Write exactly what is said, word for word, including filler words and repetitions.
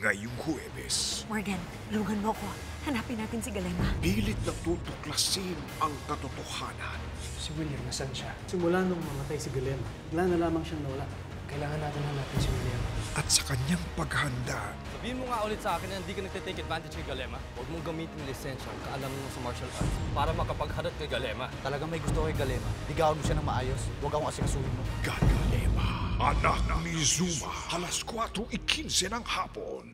ngayong Huwebes. Morgan, tulungan mo ako. Hanapin natin si Galema. Pilit na tutuklasin ang katotohanan. Si William, nasan siya? Simula nung mamatay si Galema, bigla na lamang siyang nawala. Kailangan natin hanapin si William. At sa kanyang paghanda, Sabihin mo nga ulit sa akin na hindi ka nagtitake advantage kay Galema. Huwag mong gamitin yung lisensya ang kaalam mo sa martial arts para makapagharap kay Galema. Talagang may gusto kay Galema. Ligawan mo siya ng maayos. Huwag akong asikasuhin mo. Gagalema, anak ni Zuma, alas kwatro y quince ng hapon.